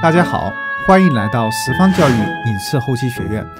大家好，欢迎来到十方教育影视后期学院。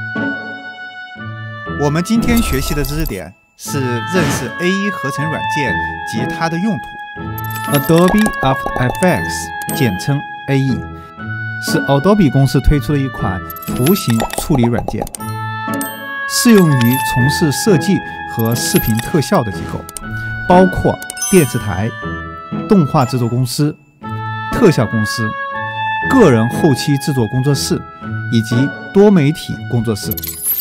我们今天学习的知识点是认识 AE 合成软件及它的用途。Adobe After Effects 简称 AE 是 Adobe 公司推出的一款图形处理软件，适用于从事设计和视频特效的机构，包括电视台、动画制作公司、特效公司、个人后期制作工作室以及多媒体工作室。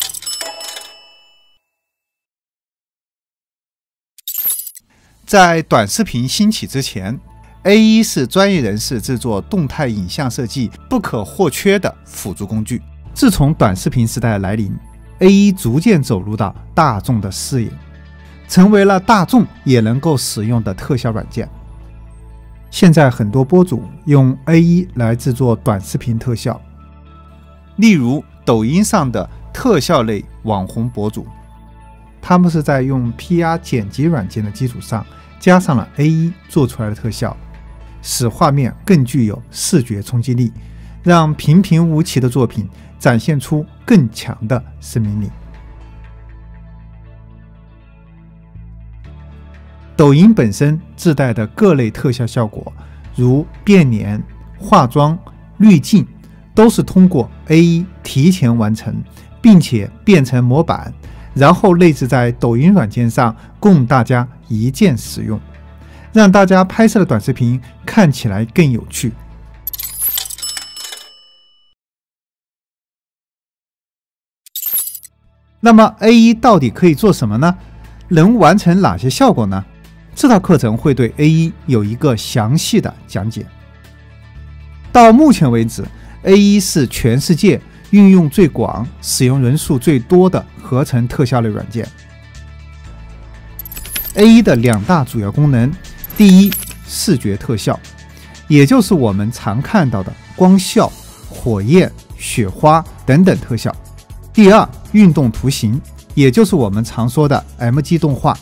在短视频兴起之前， AE 是专业人士制作动态影像设计不可或缺的辅助工具。自从短视频时代来临， AE 逐渐走入到大众的视野，成为了大众也能够使用的特效软件。现在很多博主用 AE 来制作短视频特效，例如抖音上的特效类网红博主，他们是在用 PR 剪辑软件的基础上加上了 AE 做出来的特效，使画面更具有视觉冲击力，让平平无奇的作品展现出更强的生命力。抖音本身自带的各类特效效果，如变脸、化妆、滤镜，都是通过 AE 提前完成，并且变成模板，然后内置在抖音软件上供大家一键使用，让大家拍摄的短视频看起来更有趣。那么 AE 到底可以做什么呢？能完成哪些效果呢？这套课程会对 AE 有一个详细的讲解。到目前为止， AE 是全世界运用最广、使用人数最多的合成特效类软件。AE 的两大主要功能：第一，视觉特效，也就是我们常看到的光效、火焰、雪花等等特效；第二，运动图形，也就是我们常说的 MG 动画。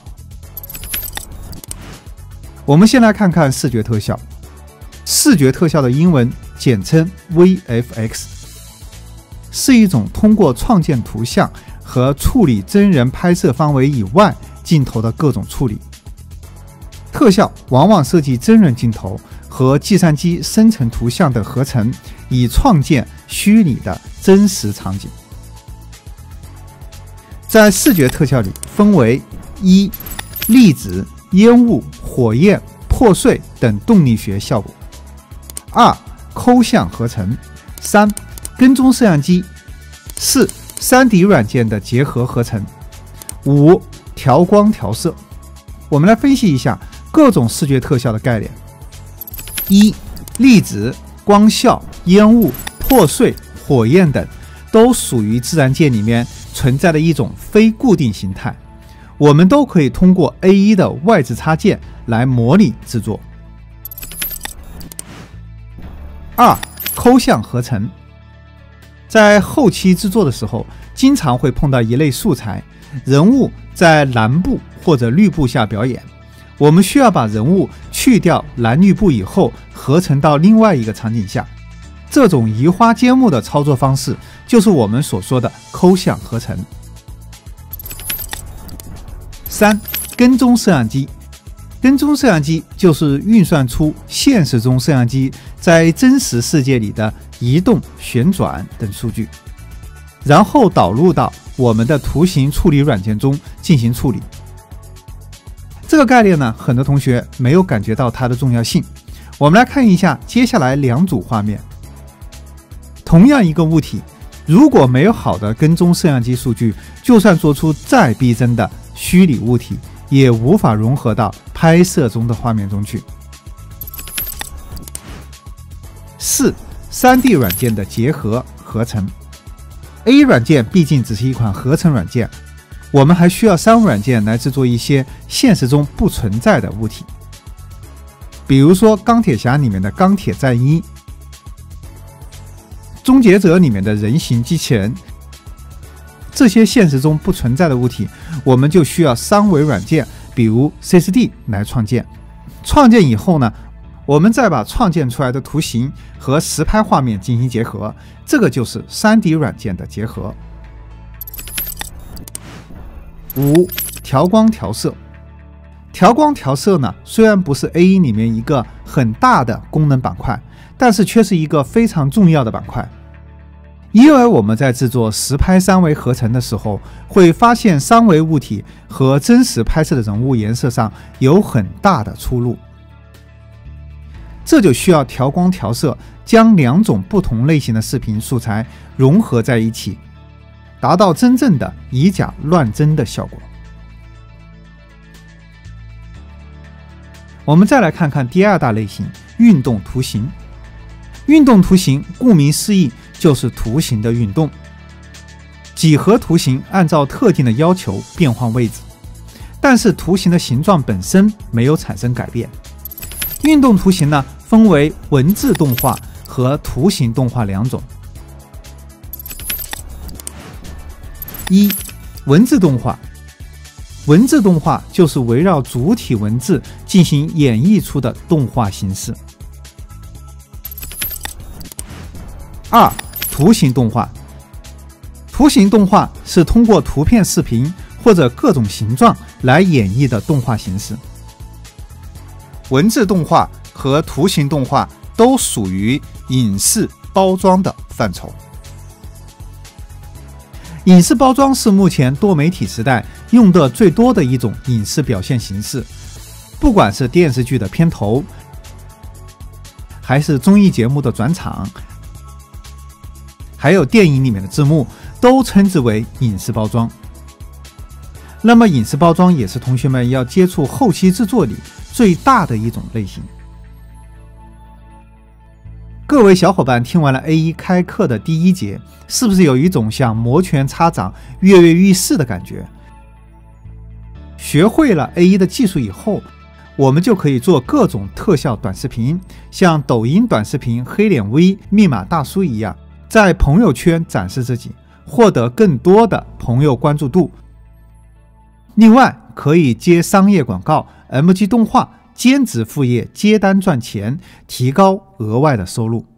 我们先来看看视觉特效。视觉特效的英文简称 VFX， 是一种通过创建图像和处理真人拍摄范围以外镜头的各种处理。特效往往涉及真人镜头和计算机生成图像的合成，以创建虚拟的真实场景。在视觉特效里分为：一、粒子、烟雾、火焰、破碎等动力学效果；二、抠像合成；三、跟踪摄像机；四、3D 软件的结合合成；五、调光调色。我们来分析一下各种视觉特效的概念。一、粒子、光效、烟雾、破碎、火焰等都属于自然界里面存在的一种非固定形态，我们都可以通过 AE 的外置插件来模拟制作。二、抠像合成。在后期制作的时候，经常会碰到一类素材，人物在蓝布或者绿布下表演，我们需要把人物去掉蓝绿布以后，合成到另外一个场景下。这种移花接木的操作方式，就是我们所说的抠像合成。三、跟踪摄像机。跟踪摄像机就是运算出现实中摄像机在真实世界里的移动、旋转等数据，然后导入到我们的图形处理软件中进行处理。这个概念呢，很多同学没有感觉到它的重要性。我们来看一下接下来两组画面。同样一个物体，如果没有好的跟踪摄像机数据，就算做出再逼真的虚拟物体，也无法融合到拍摄中的画面中去。四、3D 软件的结合合成。AE 软件毕竟只是一款合成软件，我们还需要商务软件来制作一些现实中不存在的物体，比如说钢铁侠里面的钢铁战衣，终结者里面的人形机器人。这些现实中不存在的物体，我们就需要三维软件，比如 CCD 来创建。创建以后呢， 我们再把创建出来的图形和实拍画面进行结合，这个就是 3D 软件的结合。5. 调光调色。调光调色呢，虽然不是 A1 里面一个很大的功能板块，但是却是一个非常重要的板块。因为我们在制作实拍三维合成的时候，会发现三维物体和真实拍摄的人物颜色上有很大的出入，这就需要调光调色，将两种不同类型的视频素材融合在一起，达到真正的以假乱真的效果。我们再来看看第二大类型，运动图形。运动图形顾名思义就是图形的运动，几何图形按照特定的要求变换位置，但是图形的形状本身没有产生改变。运动图形呢，分为文字动画和图形动画两种。1. 文字动画。文字动画就是围绕主体文字进行演绎出的动画形式。2. 图形动画。图形动画是通过图片、视频或者各种形状来演绎的动画形式。文字动画和图形动画都属于影视包装的范畴。影视包装是目前多媒体时代用的最多的一种影视表现形式，不管是电视剧的片头，还是综艺节目的转场，还有电影里面的字幕，都称之为影视包装。那么影视包装也是同学们要接触后期制作里最大的一种类型。各位小伙伴听完了 A1 开课的第一节，是不是有一种像摩拳擦掌、跃跃欲试的感觉？学会了 A1 的技术以后，我们就可以做各种特效短视频，像抖音短视频、黑脸 V、密码大叔一样，在朋友圈展示自己，获得更多的朋友关注度。另外，可以接商业广告、MG 动画、兼职副业接单赚钱，提高额外的收入。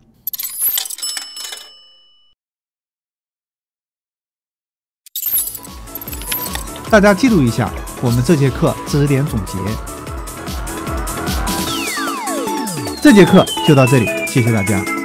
大家记录一下我们这节课知识点总结。这节课就到这里，谢谢大家。